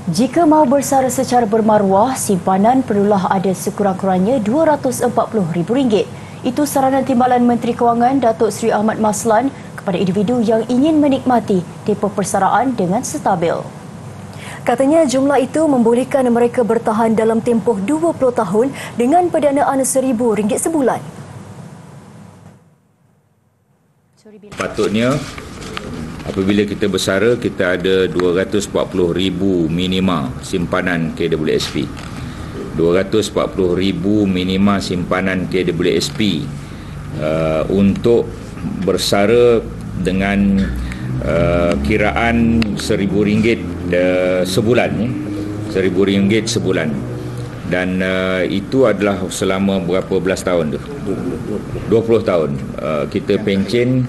Jika mahu bersara secara bermaruah, simpanan perlulah ada sekurang-kurangnya RM240,000. Itu saranan Timbalan Menteri Kewangan Datuk Seri Ahmad Maslan kepada individu yang ingin menikmati tempoh persaraan dengan stabil. Katanya jumlah itu membolehkan mereka bertahan dalam tempoh 20 tahun dengan pendanaan RM1,000 sebulan. Patutnya apabila kita bersara, kita ada 240,000 minima simpanan KWSP. 240,000 minima simpanan KWSP untuk bersara dengan kiraan RM1,000 sebulan. RM1,000 sebulan. Dan itu adalah selama berapa belas tahun tu? 20 tahun. Kita pencen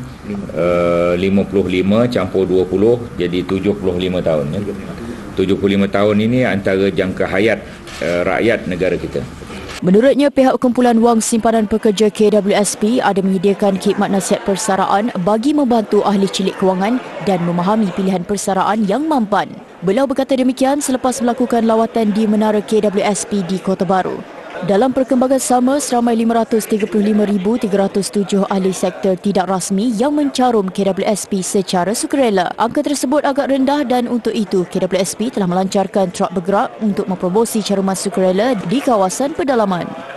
55 campur 20 jadi 75 tahun. 75 tahun ini antara jangka hayat rakyat negara kita. Menurutnya, pihak Kumpulan Wang Simpanan Pekerja KWSP ada menyediakan khidmat nasihat persaraan bagi membantu ahli cilik kewangan dan memahami pilihan persaraan yang mampan. Beliau berkata demikian selepas melakukan lawatan di Menara KWSP di Kota Baru. Dalam perkembangan sama, seramai 535,307 ahli sektor tidak rasmi yang mencarum KWSP secara sukarela. Angka tersebut agak rendah dan untuk itu KWSP telah melancarkan truk bergerak untuk mempromosi caruman sukarela di kawasan pedalaman.